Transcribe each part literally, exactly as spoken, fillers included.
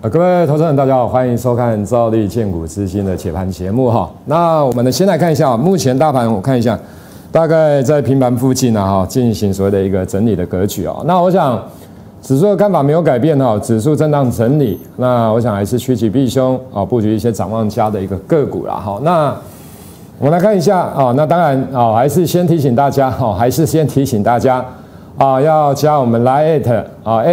呃，各位投资人，大家好，欢迎收看兆利建股之星的解盘节目哈。那我们呢，先来看一下，目前大盘我看一下，大概在平盘附近啊哈，进行所谓的一个整理的格局哦。那我想，指数的看法没有改变哈，指数震荡整理，那我想还是趋吉避凶啊，布局一些展望佳的一个个股啦哈。那我们来看一下啊，那当然啊，还是先提醒大家哈，还是先提醒大家啊，要加我们来 at 啊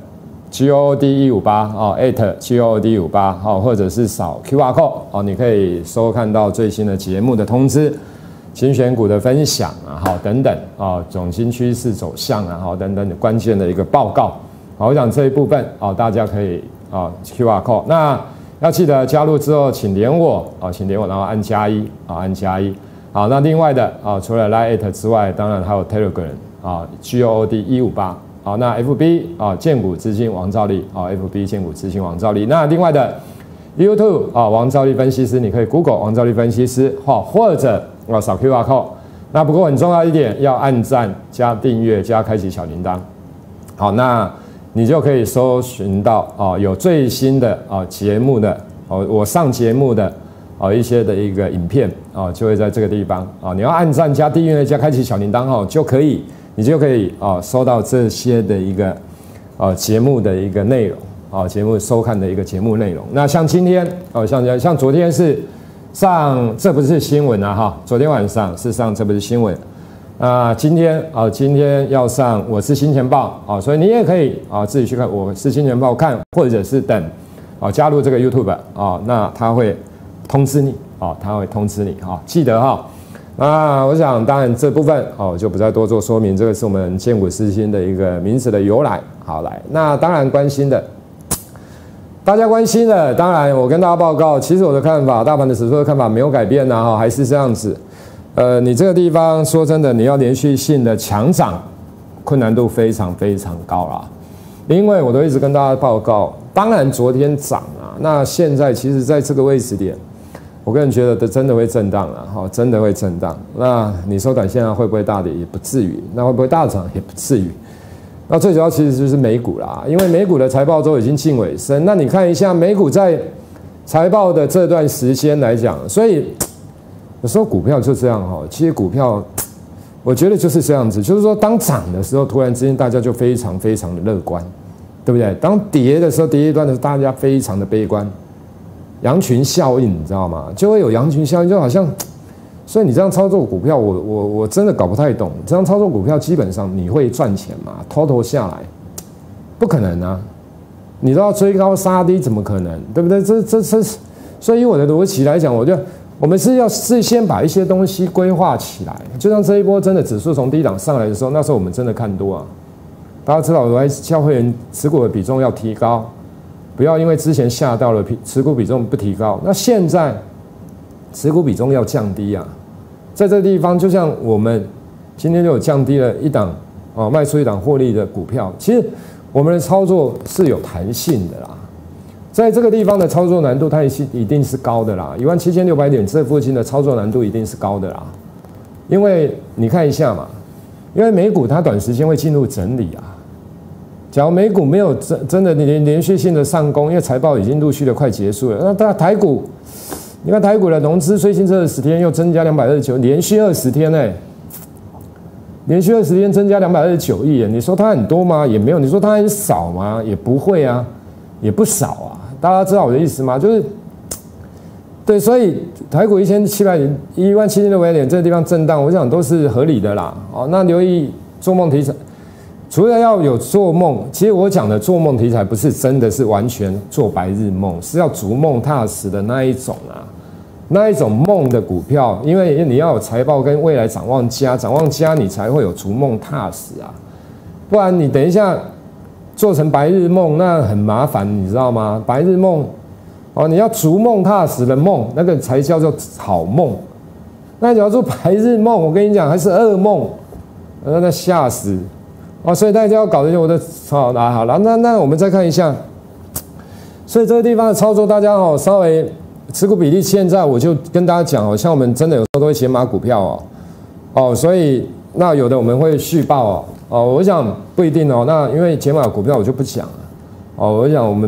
at。G O O D 一五八啊 at G O O D 一五八好，或者是扫 Q R code 哦，你可以收看到最新的节目的通知、精选股的分享啊，好等等啊，总经趋势走向啊，好等等的关键的一个报告。好，我想这一部分啊，大家可以啊 Q R code， 那要记得加入之后，请连我啊，请连我，然后按加一啊，按加一。好，那另外的啊，除了 Line at 之外，当然还有 Telegram 啊 G O O D 一五八。好，那 F B 啊，建股资金王兆利啊 ，F B 建股资金王兆利。那另外的 YouTube 啊，王兆利分析师，你可以 Google 王兆利分析师，好，或者啊扫 Q R code。那不过很重要一点，要按赞加订阅加开启小铃铛。好，那你就可以搜寻到啊有最新的啊节目的哦，我上节目的啊一些的一个影片啊，就会在这个地方啊，你要按赞加订阅加开启小铃铛哈，就可以。你就可以啊收到这些的一个啊节目的一个内容啊节目收看的一个节目内容。那像今天哦像像昨天是上这不是新闻啊哈，昨天晚上是上这不是新闻啊，今天啊今天要上我是金钱豹啊，所以你也可以啊自己去看我是金钱豹看，或者是等啊加入这个 YouTube 啊，那他会通知你啊，他会通知你哈，记得哈。那我想，当然这部分哦就不再多做说明，这个是我们建股之星的一个名词的由来。好来，那当然关心的，大家关心的，当然我跟大家报告，其实我的看法，大盘的指数的看法没有改变呐，哈，还是这样子。呃，你这个地方说真的，你要连续性的强涨，困难度非常非常高啦。因为我都一直跟大家报告，当然昨天涨啊，那现在其实在这个位置点。我个人觉得真的会震荡了，哈，真的会震荡。那你说短线上会不会大跌？也不至于。那会不会大涨？也不至于。那最主要其实就是美股啦，因为美股的财报都已经近尾声。那你看一下美股在财报的这段时间来讲，所以有时候股票就这样哈。其实股票，我觉得就是这样子，就是说当涨的时候，突然之间大家就非常非常的乐观，对不对？当跌的时候，跌一段的时候，大家非常的悲观。羊群效应，你知道吗？就会有羊群效应，就好像，所以你这样操作股票，我我我真的搞不太懂。这样操作股票，基本上你会赚钱吗？偷偷下来，不可能啊！你都要追高杀低，怎么可能？对不对？这这这，所以以我的逻辑来讲，我就我们是要事先把一些东西规划起来。就像这一波真的指数从低档上来的时候，那时候我们真的看多啊。大家知道，我还教会员持股的比重要提高。不要因为之前吓到了持股比重不提高，那现在持股比重要降低啊，在这个地方就像我们今天就有降低了一档哦，卖出一档获利的股票，其实我们的操作是有弹性的啦，在这个地方的操作难度它一定是高的啦，一万七千六百点这附近的操作难度一定是高的啦，因为你看一下嘛，因为美股它短时间会进入整理啊。假如美股没有真真的连连续性的上攻，因为财报已经陆续的快结束了，那它台股，你看台股的融资最近这二十天又增加两百二十九，连续二十天哎、欸，连续二十天增加两百二十九亿，你说它很多吗？也没有。你说它很少吗？也不会啊，也不少啊。大家知道我的意思吗？就是，对，所以台股一千七百点、一万七千六百点这个地方震荡，我想都是合理的啦。哦，那留意做梦题材。除了要有做梦，其实我讲的做梦题材不是真的是完全做白日梦，是要逐梦踏实的那一种啊，那一种梦的股票，因为你要有财报跟未来展望佳，展望佳你才会有逐梦踏实啊，不然你等一下做成白日梦那很麻烦，你知道吗？白日梦哦，你要逐梦踏实的梦，那个才叫做好梦。那你要做白日梦，我跟你讲还是噩梦，那那吓死。哦，所以大家要搞这些，我的好拿好了，那那我们再看一下，所以这个地方的操作，大家哦稍微持股比例，现在我就跟大家讲哦，像我们真的有时候都会减码股票哦，哦，所以那有的我们会续报哦，哦，我想不一定哦，那因为减码股票我就不讲了，哦，我想我们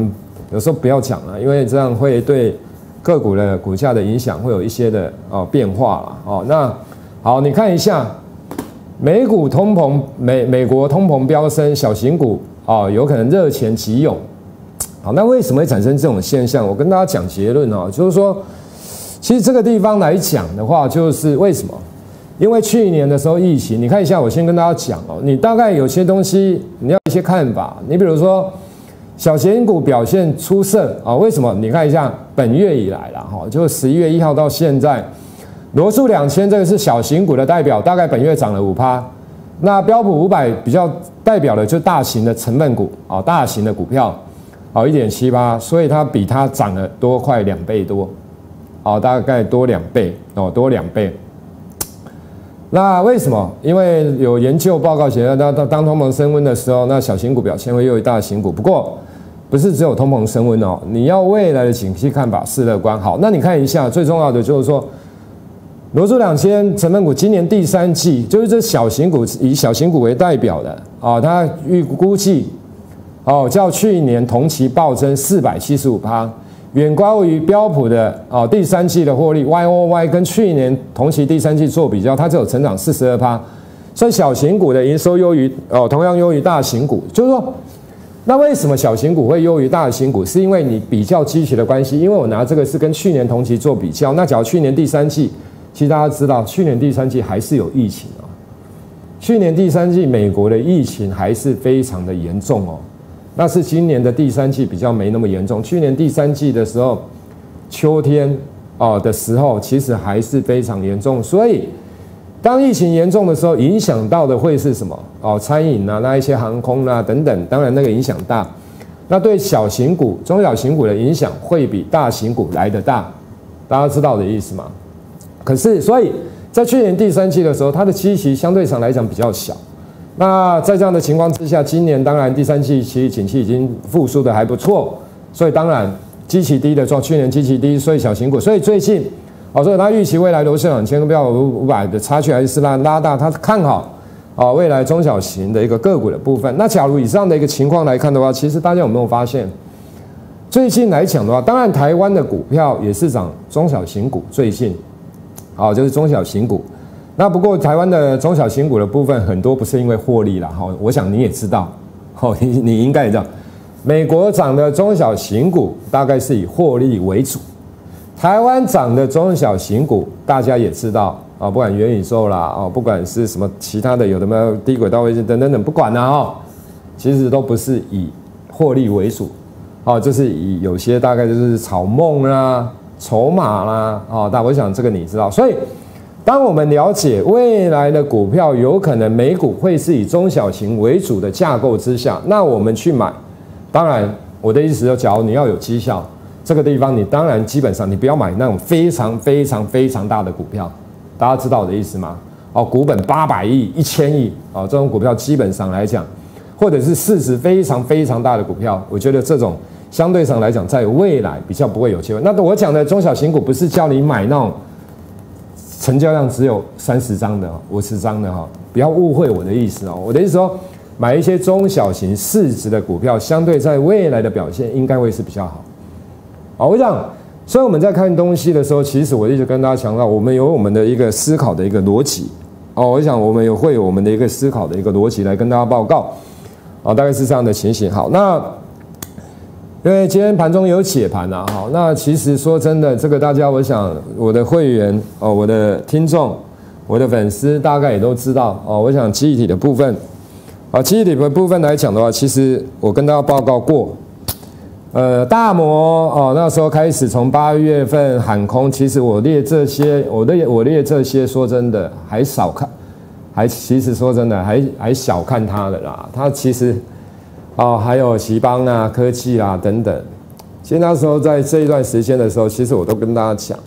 有时候不要讲了，因为这样会对个股的股价的影响会有一些的哦变化了哦。那好，你看一下美股通膨，美美国通膨飙升，小型股哦有可能热钱急涌。好，那为什么会产生这种现象？我跟大家讲结论哦，就是说，其实这个地方来讲的话，就是为什么？因为去年的时候疫情，你看一下，我先跟大家讲哦，你大概有些东西你要有一些看法。你比如说，小型股表现出色啊，为什么？你看一下本月以来啦，哈，就十一月一号到现在，罗素两千这个是小型股的代表，大概本月涨了五趴。那标普五百比较代表的就大型的成分股啊，大型的股票，啊一点七八，所以它比它涨了多快两倍多，啊大概多两倍哦，多两倍。那为什么？因为有研究报告写，当当通膨升温的时候，那小型股表现会优于大型股。不过，不是只有通膨升温哦，你要未来的景气看法是乐观。好，那你看一下，最重要的就是说，罗素两千成分股今年第三季，就是这小型股以小型股为代表的啊，它预估计哦，较去年同期暴增四百七十五趴。远高于标普的哦第三季的获利 ，Y O Y 跟去年同期第三季做比较，它只有成长四十二趴，所以小型股的营收优于哦，同样优于大型股。就是说，那为什么小型股会优于大型股？是因为你比较基期的关系。因为我拿这个是跟去年同期做比较，那假如去年第三季，其实大家知道，去年第三季还是有疫情啊，去年第三季美国的疫情还是非常的严重哦。那是今年的第三季比较没那么严重，去年第三季的时候，秋天哦的时候，其实还是非常严重。所以，当疫情严重的时候，影响到的会是什么？哦，餐饮啊，那一些航空啊等等，当然那个影响大。那对小型股、中小型股的影响会比大型股来得大，大家知道的意思吗？可是，所以在去年第三季的时候，它的基期相对上来讲比较小。那在这样的情况之下，今年当然第三季其实景气已经复苏的还不错，所以当然基期低的状，去年基期低，所以小型股，所以最近哦，所以他预期未来罗素两千跟标普五百的差距还是拉拉大，他看好哦未来中小型的一个个股的部分。那假如以上的一个情况来看的话，其实大家有没有发现，最近来讲的话，当然台湾的股票也是涨中小型股，最近好、哦、就是中小型股。那不过台湾的中小型股的部分很多不是因为获利啦，哈，我想你也知道，哦，你你应该也知道，美国涨的中小型股大概是以获利为主，台湾涨的中小型股大家也知道啊，不管元宇宙啦，啊，不管是什么其他的有的没有低轨道卫星等等等，不管啦，哈，其实都不是以获利为主，哦，就是以有些大概就是炒梦啦、筹码啦，啊，但我想这个你知道，所以。当我们了解未来的股票有可能美股会是以中小型为主的架构之下，那我们去买。当然，我的意思就，假如你要有绩效，这个地方你当然基本上你不要买那种非常非常非常大的股票。大家知道我的意思吗？哦，股本八百亿、一千亿哦，这种股票基本上来讲，或者是市值非常非常大的股票，我觉得这种相对上来讲，在未来比较不会有机会。那我讲的中小型股不是叫你买那种。成交量只有三十张的、五十张的哈，不要误会我的意思哦。我的意思说，买一些中小型市值的股票，相对在未来的表现应该会是比较好。好，我想，所以我们在看东西的时候，其实我一直跟大家强调，我们有我们的一个思考的一个逻辑。哦，我想我们有会有我们的一个思考的一个逻辑来跟大家报告。哦，大概是这样的情形。好，那。因为今天盘中有解盘啊，好，那其实说真的，这个大家，我想我的会员哦，我的听众，我的粉丝大概也都知道哦。我想记忆体的部分，啊，记忆体的部分来讲的话，其实我跟大家报告过，呃，大摩哦，那时候开始从八月份喊空，其实我列这些，我列我列这些，说真的还少看，还其实说真的还还小看它的啦，它其实。哦，还有奇邦啊、科技啊等等。其实那时候在这一段时间的时候，其实我都跟大家讲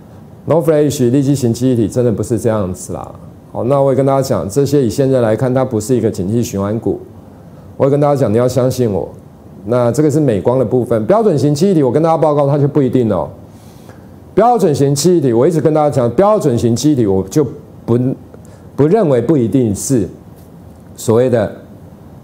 ，No Flash 立基型记忆体真的不是这样子啦。好，那我也跟大家讲，这些以现在来看，它不是一个景气循环股。我会跟大家讲，你要相信我。那这个是美光的部分，标准型记忆体，我跟大家报告，它就不一定哦。标准型记忆体，我一直跟大家讲，标准型记忆体，我就不不认为不一定是所谓的。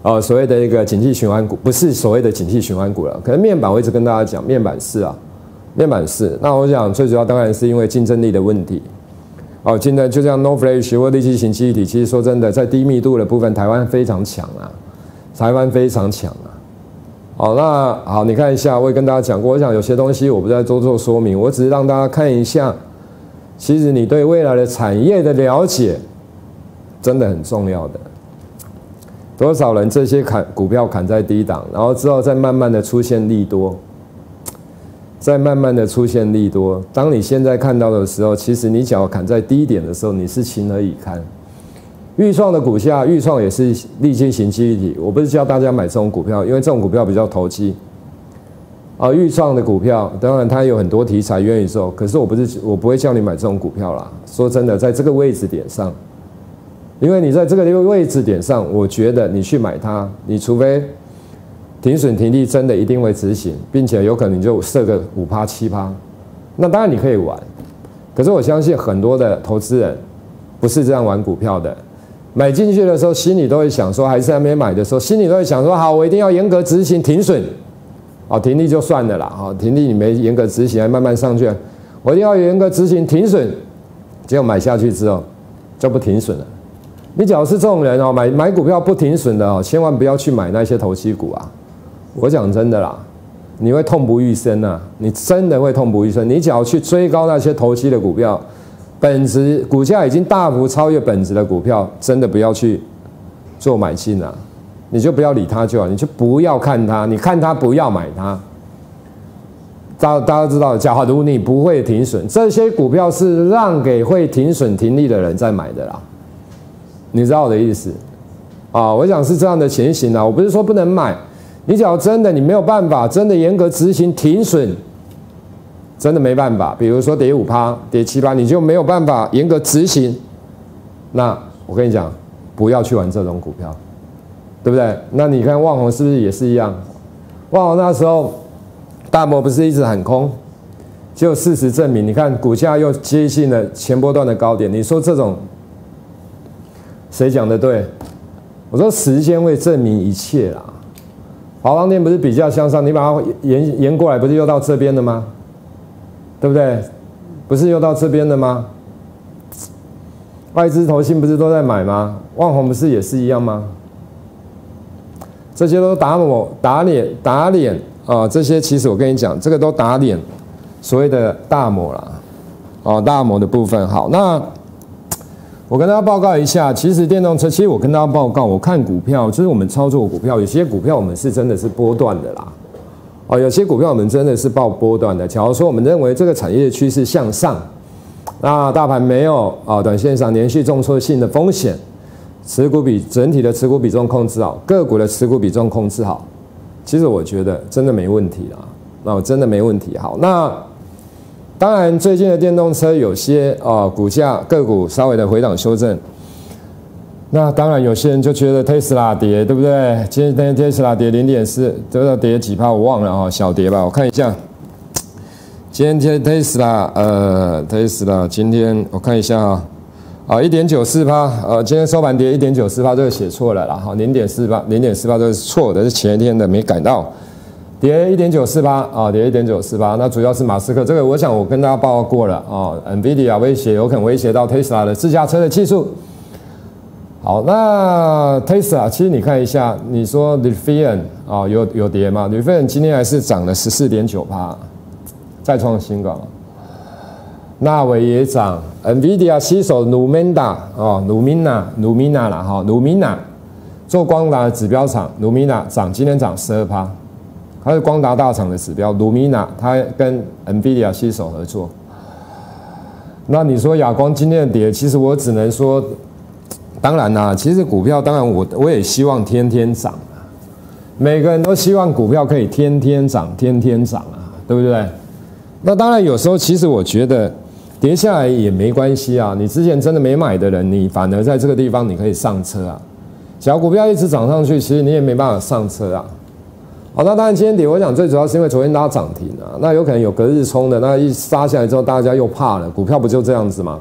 呃所谓的一个景气循环股，不是所谓的景气循环股了。可能面板我一直跟大家讲，面板是啊，面板是。那我想最主要当然是因为竞争力的问题。哦，竞争就像 N O R Flash 或立基型记忆体，其实说真的，在低密度的部分，台湾非常强啊，台湾非常强啊。好，那好，你看一下，我也跟大家讲过，我想有些东西我不再多做说明，我只是让大家看一下，其实你对未来的产业的了解真的很重要的。多少人这些砍股票砍在低档，然后之后再慢慢的出现利多。再慢慢的出现利多，当你现在看到的时候，其实你脚砍在低点的时候，你是情何以堪？裕创的股价，裕创也是立基型记忆体，我不是教大家买这种股票，因为这种股票比较投机。啊，裕创的股票，当然它有很多题材元宇宙，可是我不是我不会叫你买这种股票啦。说真的，在这个位置点上，因为你在这个位置点上，我觉得你去买它，你除非停损停利真的一定会执行，并且有可能就设个五趴七趴，那当然你可以玩，可是我相信很多的投资人不是这样玩股票的。买进去的时候，心里都会想说，还是还没买的时候，心里都会想说，好，我一定要严格执行停损，哦，停利就算了啦，哦，停利你没严格执行，还慢慢上去，我一定要严格执行停损，结果买下去之后就不停损了。你假如是这种人哦，买买股票不停损的哦，千万不要去买那些投机股啊。我讲真的啦，你会痛不欲生啊！你真的会痛不欲生。你只要去追高那些投机的股票，本质股价已经大幅超越本质的股票，真的不要去做买进啊！你就不要理它就好，你就不要看它，你看它不要买它。大大家知道，假如你不会停损，这些股票是让给会停损停利的人在买的啦。你知道我的意思啊？我想是这样的情形啊，我不是说不能买。你只要真的你没有办法，真的严格执行停损，真的没办法。比如说跌五趴、跌七趴，你就没有办法严格执行。那我跟你讲，不要去玩这种股票，对不对？那你看旺宏是不是也是一样？旺宏那时候大摩不是一直喊空，结果事实证明，你看股价又接近了前波段的高点。你说这种谁讲的对？我说时间会证明一切啦。华邦电不是比较向上，你把它延延过来，不是又到这边了吗？对不对？不是又到这边了吗？外资投信不是都在买吗？旺宏不是也是一样吗？这些都打我打脸打脸啊、呃！这些其实我跟你讲，这个都打脸所谓的大摩啦，哦，大摩的部分好。那我跟大家报告一下，其实电动车，其实我跟大家报告，我看股票，就是我们操作股票，有些股票我们是真的是波段的啦，哦，有些股票我们真的是报波段的。假如说我们认为这个产业趋势向上，那大盘没有啊、哦，短线上连续重挫性的风险，持股比整体的持股比重控制好，个股的持股比重控制好，其实我觉得真的没问题啦，那我真的没问题。好，那。当然，最近的电动车有些啊、呃、股价个股稍微的回档修正。那当然，有些人就觉得 Tesla 跌，对不对？今天 Tesla 跌零点四，这个跌几趴我忘了啊，小跌吧。我看一下，今天 Tesla 呃 Tesla 今天我看一下啊，啊一点九四趴，呃今天收盘跌一点九四趴，这个写错了啦，哈零点四八零点四八这个是错的，是前一天的没改到。跌一点九四八啊，跌一点九四八，那主要是马斯克这个，我想我跟大家报告过了啊 ，NVIDIA 威胁有可能威胁到 Tesla 的自驾车的技术。好，那 Tesla 其实你看一下，你说 Rivian 啊有有跌吗 ？Rivian 今天还是涨了十四点九趴，再创新高。纳伟也涨 ，NVIDIA 携手 Lumina 哦 ，Lumina Lumina 啦哈 ，Lumina 做光达的指标厂 ，Lumina 涨，今天涨十二趴。它是光达大厂的指标 ，Lumina 它跟 NVIDIA 携手合作。那你说亚光今天的跌，其实我只能说，当然啦，其实股票当然我我也希望天天涨啊，每个人都希望股票可以天天涨，天天涨啊，对不对？那当然有时候其实我觉得跌下来也没关系啊，你之前真的没买的人，你反而在这个地方你可以上车啊。只要股票一直涨上去，其实你也没办法上车啊。好，那当然今天跌，我想最主要是因为昨天拉涨停啊，那有可能有隔日冲的，那一杀下来之后，大家又怕了，股票不就这样子吗？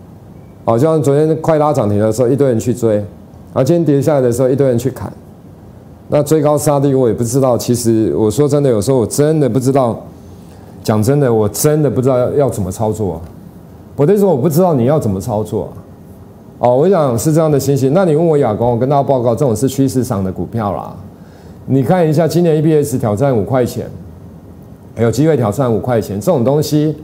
好，就像昨天快拉涨停的时候，一堆人去追，然后今天跌下来的时候，一堆人去砍， 那追高杀低我也不知道。其实我说真的，有时候我真的不知道。讲真的，我真的不知道要要怎么操作、啊。我的意思，我不知道你要怎么操作、啊。哦，我想是这样的情形。那你问我亚光，我跟大家报告，这种是趋势上的股票啦。你看一下，今年 E P S 挑战五块钱，有机会挑战五块钱，这种东西，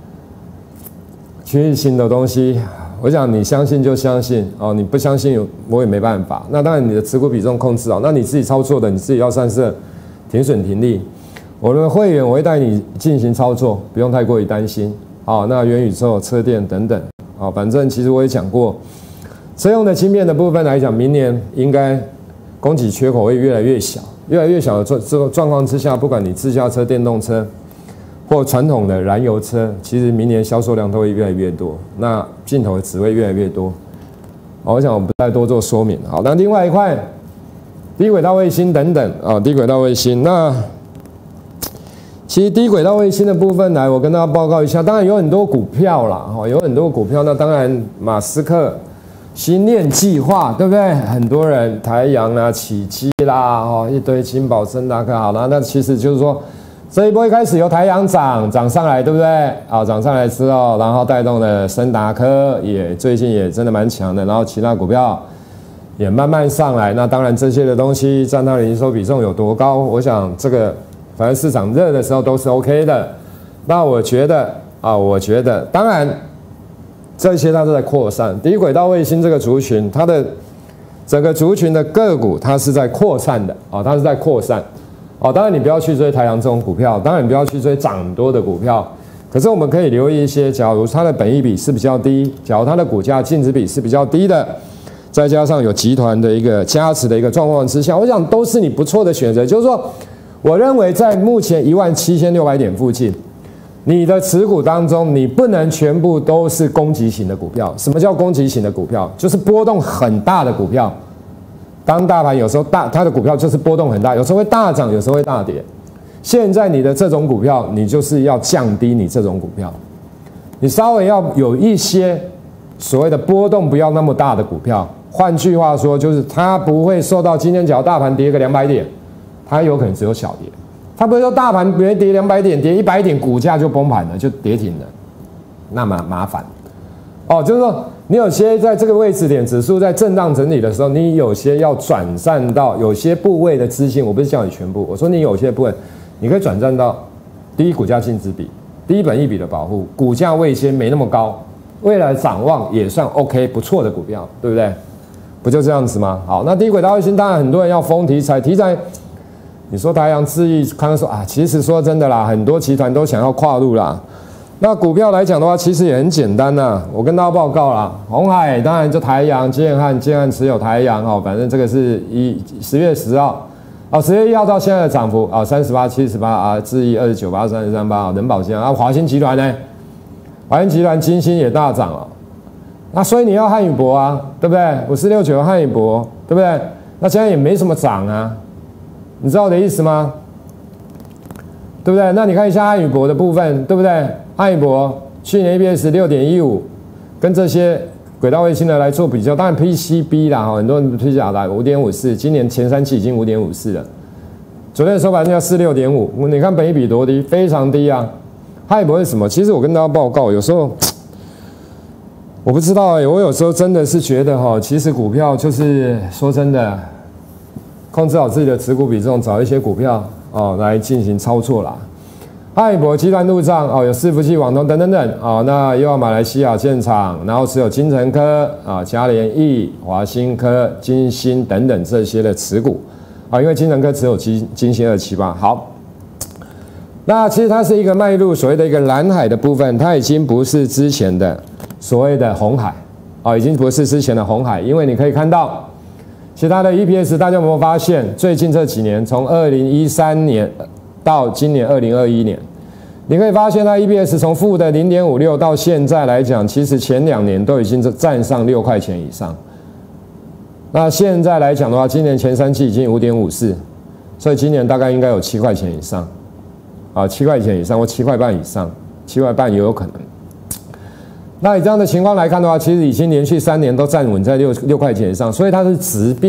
趋势性的东西。我想你相信就相信哦，你不相信我也没办法。那当然你的持股比重控制好，那你自己操作的你自己要善设停损停利。我的会员我会带你进行操作，不用太过于担心。好，那元宇宙、车电等等，好，反正其实我也讲过，车用的晶片的部分来讲，明年应该供给缺口会越来越小，越来越小的状这个状况之下，不管你自驾车、电动车。或传统的燃油车，其实明年销售量都会越来越多，那镜头只会越来越多。好，我想我不再多做说明。好，那另外一块低轨道卫星等等啊，低轨道卫星，那其实低轨道卫星的部分来，我跟大家报告一下。当然有很多股票啦，哈，有很多股票。那当然，马斯克星链计划，对不对？很多人台阳啦、启基啦，哦，一堆金宝、森达克，好了，那其实就是说。这一波一开始由台阳涨涨上来，对不对？啊，涨上来之后，然后带动了森达科，也最近也真的蛮强的，然后其他股票也慢慢上来。那当然这些的东西占它的营收比重有多高，我想这个反正市场热的时候都是 OK 的。那我觉得啊，我觉得当然这些它都在扩散。低轨道卫星这个族群，它的整个族群的个股它是在扩散的啊，它是在扩散。哦，当然你不要去追台阳这种股票，当然你不要去追涨多的股票。可是我们可以留意一些，假如它的本益比是比较低，假如它的股价净值比是比较低的，再加上有集团的一个加持的一个状况之下，我想都是你不错的选择。就是说，我认为在目前一万七千六百点附近，你的持股当中，你不能全部都是攻击型的股票。什么叫攻击型的股票？就是波动很大的股票。当大盘有时候大，它的股票就是波动很大，有时候会大涨，有时候会大跌。现在你的这种股票，你就是要降低你这种股票，你稍微要有一些所谓的波动不要那么大的股票。换句话说，就是它不会受到今天假如大盘跌个两百点，它有可能只有小跌。它不会说大盘别跌两百点，跌一百点，股价就崩盘了，就跌停了，那么麻烦。哦，就是说。你有些在这个位置点，指数在震荡整理的时候，你有些要转战到有些部位的资金，我不是叫你全部，我说你有些部位，你可以转战到低股价净值比、低本益比的保护，股价位先没那么高，未来展望也算 OK 不错的股票，对不对？不就这样子吗？好，那低轨道卫星当然很多人要封题材，题材，你说台阳智毅，刚刚说啊，其实说真的啦，很多集团都想要跨入啦。那股票来讲的话，其实也很简单呐、啊。我跟大家报告啦，鸿海当然就台阳、建汉、建汉持有台阳哦，反正这个是一十月十号，哦，十月一号到现在的涨幅啊，三十八、七十八啊，智毅二十九、八三十三八啊，人保健啊，华新集团呢，华新集团金星也大涨哦。那所以你要汉语博啊，对不对？五四六九汉语博，对不对？那现在也没什么涨啊，你知道我的意思吗？对不对？那你看一下汉语博的部分，对不对？汉语博去年 E P S 六点一五，跟这些轨道卫星的来做比较，当然 P C B 啦，很多人推讲的五点五四，今年前三期已经五点五四了，昨天的收盘价四六点五，你看本益比多低，非常低啊。汉语博是什么？其实我跟大家报告，有时候我不知道哎、欸，我有时候真的是觉得哈，其实股票就是说真的，控制好自己的持股比重，找一些股票哦来进行操作啦。汉语博集团入账哦，有伺服器、网通等等等哦，那又要马来西亚建厂，然后持有金城科啊、嘉联益、华新科、金星等等这些的持股啊，因为金城科持有金金星二七八。好，那其实它是一个迈入所谓的一个蓝海的部分，它已经不是之前的所谓的红海啊，已经不是之前的红海，因为你可以看到，其他的 E P S 大家有没有发现，最近这几年，从二零一三年到今年二零二一年，你可以发现它 E P S 从负的 零点五六 到现在来讲，其实前两年都已经站上六块钱以上。那现在来讲的话，今年前三季已经 五点五四， 所以今年大概应该有七块钱以上，啊，七块钱以上或七块半以上，七块半也有可能。那以这样的情况来看的话，其实已经连续三年都站稳在六六块钱以上，所以它是质变啊，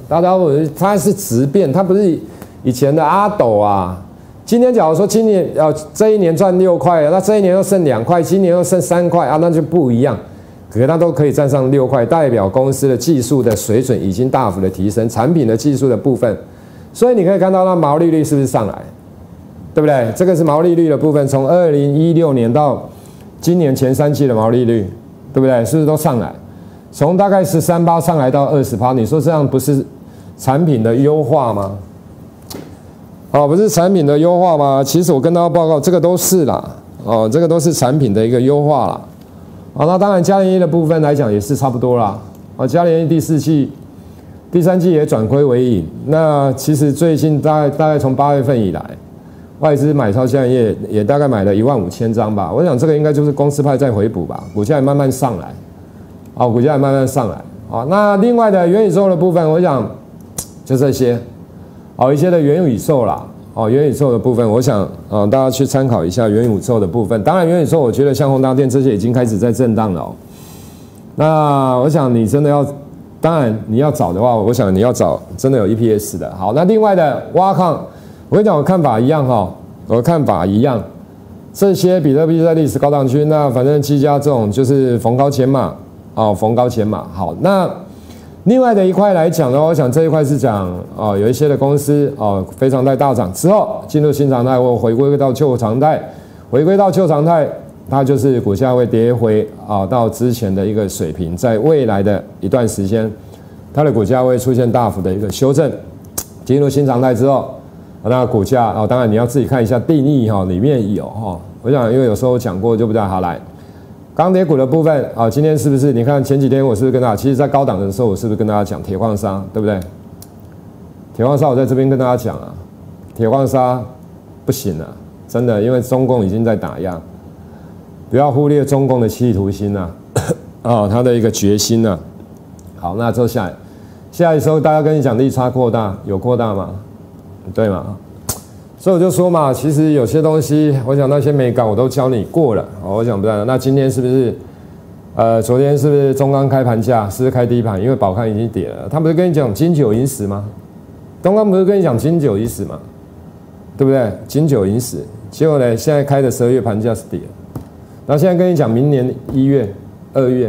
大家我它是质变，它不是以前的阿斗啊。今天假如说今年呃这一年赚六块，那这一年又剩两块，今年又剩三块啊，那就不一样。可是它都可以站上六块，代表公司的技术的水准已经大幅的提升，产品的技术的部分，所以你可以看到它毛利率是不是上来，对不对？这个是毛利率的部分，从二零一六年到今年前三季的毛利率，对不对？是不是都上来？从大概十三趴上来到二十趴，你说这样不是产品的优化吗？哦，不是产品的优化吗？其实我跟大家报告，这个都是啦，哦，这个都是产品的一个优化啦。好，那当然嘉联益的部分来讲也是差不多啦。啊，嘉联益第四季、第三季也转亏为盈。那其实最近大概大概从八月份以来，外资买超嘉联益也大概买了一万五千张吧。我想这个应该就是公司派在回补吧，股价也慢慢上来。啊，股价也慢慢上来。啊，那另外的元宇宙的部分，我想就这些。好，一些的元宇宙啦，哦，元宇宙的部分，我想，呃，大家去参考一下元宇宙的部分。当然，元宇宙我觉得像宏达电这些已经开始在震荡了哦。那我想你真的要，当然你要找的话，我想你要找真的有 E P S 的。好，那另外的挖矿，我跟你讲，我看法一样哈，我的看法一样。这些比特币在历史高档区，那反正技嘉这种就是逢高减码，哦，逢高减码。好，那。另外的一块来讲呢，我想这一块是讲哦，有一些的公司哦，非常在大涨之后进入新常态或回归到旧常态，回归到旧常态，它就是股价会跌回啊到之前的一个水平，在未来的一段时间，它的股价会出现大幅的一个修正。进入新常态之后，那股价啊，当然你要自己看一下定义哈，里面有哈，我想因为有时候我讲过就不太好来。钢铁股的部分啊，今天是不是？你看前几天我是不是跟大家，其实在高档的时候，我是不是跟大家讲铁矿砂，对不对？铁矿砂我在这边跟大家讲啊，铁矿砂不行了，真的，因为中共已经在打压，不要忽略中共的企图心呐，啊，他的一个决心呐。好，那之后下来，下来的时候大家跟你讲利差扩大，有扩大吗？对吗？所以我就说嘛，其实有些东西，我想那些美感我都教你过了。我想不到，那今天是不是？呃，昨天是不是中钢开盘价是不是开低盘？因为宝康已经跌了，他不是跟你讲金九银十吗？东钢不是跟你讲金九银十吗？对不对？金九银十，结果呢，现在开的十二月盘价是跌了，然后现在跟你讲明年一月、二月，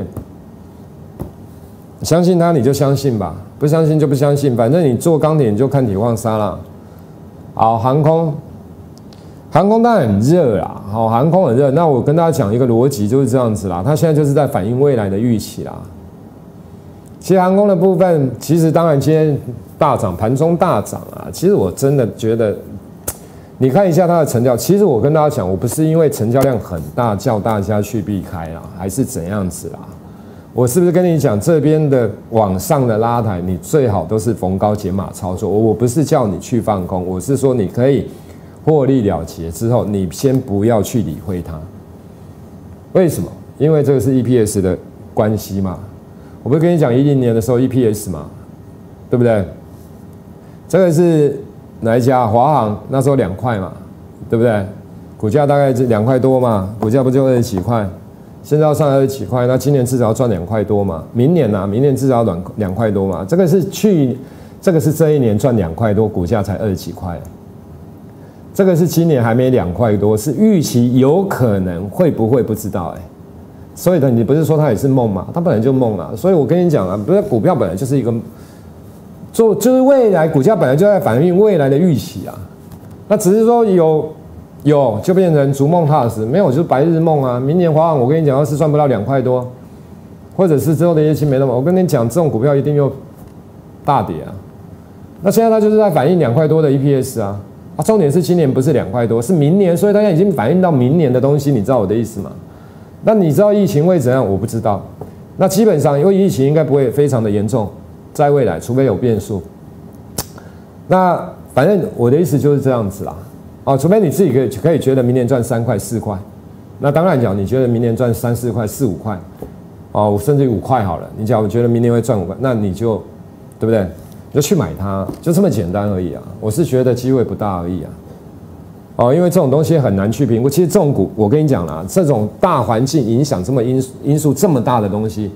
相信他你就相信吧，不相信就不相信，反正你做钢铁你就看铁矿砂啦。好，航空，航空当然很热啦。好，航空很热。那我跟大家讲一个逻辑，就是这样子啦。它现在就是在反映未来的预期啦。其实航空的部分，其实当然今天大涨，盘中大涨啊。其实我真的觉得，你看一下它的成交。其实我跟大家讲，我不是因为成交量很大叫大家去避开啦，还是怎样子啦。我是不是跟你讲，这边的往上的拉抬，你最好都是逢高减码操作。我不是叫你去放空，我是说你可以获利了结之后，你先不要去理会它。为什么？因为这个是 E P S 的关系嘛。我不是跟你讲一零年的时候 E P S 嘛，对不对？这个是哪一家？华航那时候两块嘛，对不对？股价大概是两块多嘛，股价不就二十几块？现在要上二十几块，那今年至少要赚两块多嘛？明年啊，明年至少要两两块多嘛？这个是去，这个是这一年赚两块多，股价才二十几块。这个是今年还没两块多，是预期有可能会不会不知道哎、欸。所以呢，你不是说它也是梦嘛？它本来就梦啊。所以我跟你讲啊，不是股票本来就是一个做，就是未来股价本来就在反映未来的预期啊。那只是说有。有就变成逐梦踏实，没有就是白日梦啊！明年华航我跟你讲，要是赚不到两块多，或者是之后的业绩没那么，我跟你讲，这种股票一定又大跌啊！那现在它就是在反映两块多的 E P S 啊！啊，重点是今年不是两块多，是明年，所以大家已经反映到明年的东西，你知道我的意思吗？那你知道疫情会怎样？我不知道。那基本上因为疫情应该不会非常的严重，在未来除非有变数。那反正我的意思就是这样子啦。哦，除非你自己可以可以觉得明年赚三块四块，那当然讲你觉得明年赚三四块四五块，哦，甚至五块好了，你假如觉得明年会赚五块，那你就对不对？就去买它，就这么简单而已啊。我是觉得机会不大而已啊。哦，因为这种东西很难去评估。其实这种股，我跟你讲啦，这种大环境影响这么因因素这么大的东西，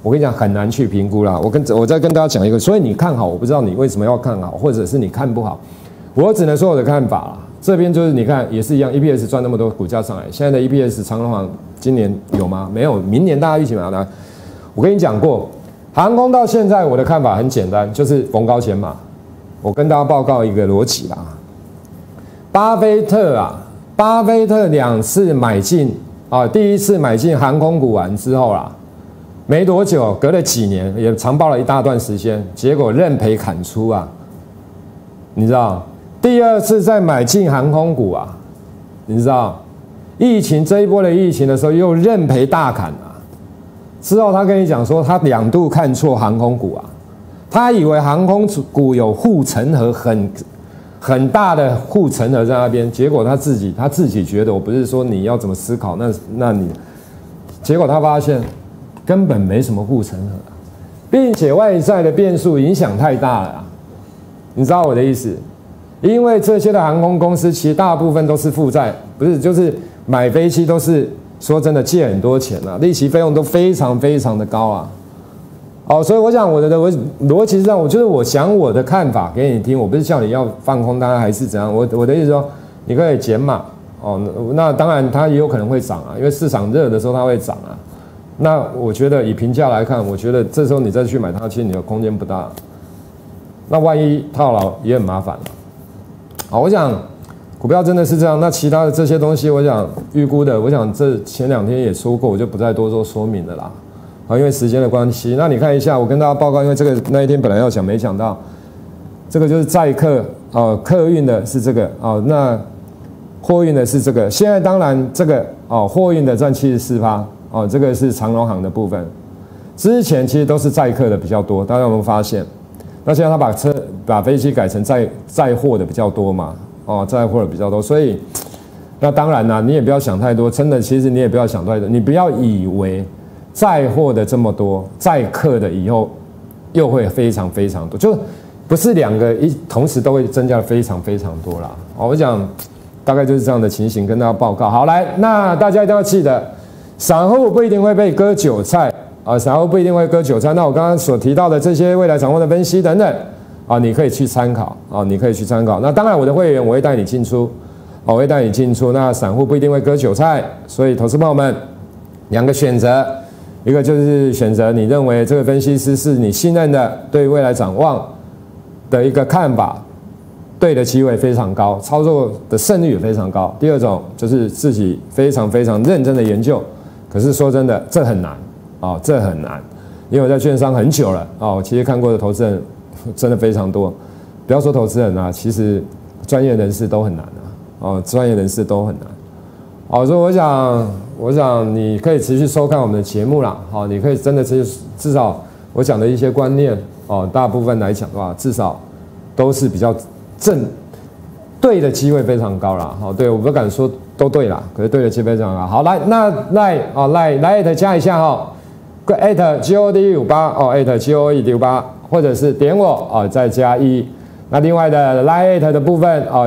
我跟你讲很难去评估啦。我跟我再跟大家讲一个，所以你看好，我不知道你为什么要看好，或者是你看不好，我只能说我的看法啦。这边就是你看也是一样 ，E P S 赚那么多，股价上来，现在的 E P S 长荣航今年有吗？没有，明年大家预期买来。我跟你讲过，航空到现在我的看法很简单，就是逢高减码。我跟大家报告一个逻辑啦，巴菲特啊，巴菲特两次买进啊，第一次买进航空股完之后啦，没多久，隔了几年，也长报了一大段时间，结果认赔砍出啊，你知道？第二次再买进航空股啊，你知道？疫情这一波的疫情的时候又认赔大砍啊，之后他跟你讲说他两度看错航空股啊，他以为航空股有护城河很很大的护城河在那边，结果他自己他自己觉得，我不是说你要怎么思考，那那你，结果他发现根本没什么护城河，并且外在的变数影响太大了啊，你知道我的意思？因为这些的航空公司其实大部分都是负债，不是就是买飞机都是说真的借很多钱啊，利息费用都非常非常的高啊。哦，所以我想我的我逻辑上，我就是我想我的看法给你听，我不是叫你要放空它还是怎样，我我的意思说你可以减码哦，那当然它也有可能会涨啊，因为市场热的时候它会涨啊。那我觉得以评价来看，我觉得这时候你再去买它，其实你的空间不大。那万一套牢也很麻烦了。好，我想股票真的是这样。那其他的这些东西，我想预估的，我想这前两天也说过，我就不再多做说明了啦。好，因为时间的关系，那你看一下，我跟大家报告，因为这个那一天本来要讲没讲到，这个就是载客哦，客运的是这个哦，那货运的是这个。现在当然这个哦，货运的占七十四趴哦，这个是长荣航的部分。之前其实都是载客的比较多，大家有没有发现？那现在他把车把飞机改成载载货的比较多嘛，哦，载货的比较多，所以那当然啦，你也不要想太多，真的，其实你也不要想太多，你不要以为载货的这么多，载客的以后又会非常非常多，就不是两个一同时都会增加非常非常多啦。哦，我讲大概就是这样的情形，跟大家报告。好，来，那大家一定要记得，散户不一定会被割韭菜。啊，散户不一定会割韭菜。那我刚刚所提到的这些未来掌握的分析等等，啊，你可以去参考啊，你可以去参考。那当然，我的会员我会带你进出，我会带你进出。那散户不一定会割韭菜，所以投资朋友们两个选择，一个就是选择你认为这个分析师是你信任的，对未来展望的一个看法，对的机会非常高，操作的胜率也非常高。第二种就是自己非常非常认真的研究，可是说真的，这很难。哦，这很难，因为我在券商很久了哦，其实看过的投资人真的非常多，不要说投资人啊，其实专业人士都很难啊，哦，专业人士都很难。哦，所以我想，我想你可以持续收看我们的节目啦，好，你可以真的至至少我讲的一些观念哦，大部分来讲的话，至少都是比较正对的机会非常高啦。好，对，我不敢说都对啦，可是对的机会非常高。好，来，那来哦，来来的加一下哈。at G O D 五八哦 at G O E D 五八，或者是点我哦再加一。那另外的 Line at 的部分哦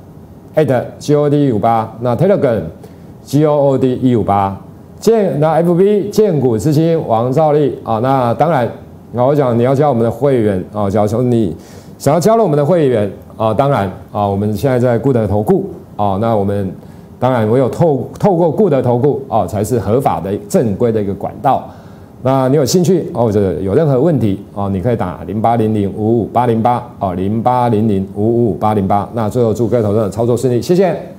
at G O D 五八，那 Telegram G O O D 一五八，建那 F B 建股之星王兆立啊。那当然，那我讲你要加我们的会员啊，假如你想要加入我们的会员啊，当然啊，我们现在在固德投顾啊，那我们当然唯有透透过固德投顾啊，才是合法的正规的一个管道。那你有兴趣哦，或者有任何问题哦，你可以打零八零零五五八零八哦，零八零零五五八零八。那最后祝各位投资者操作顺利，谢谢。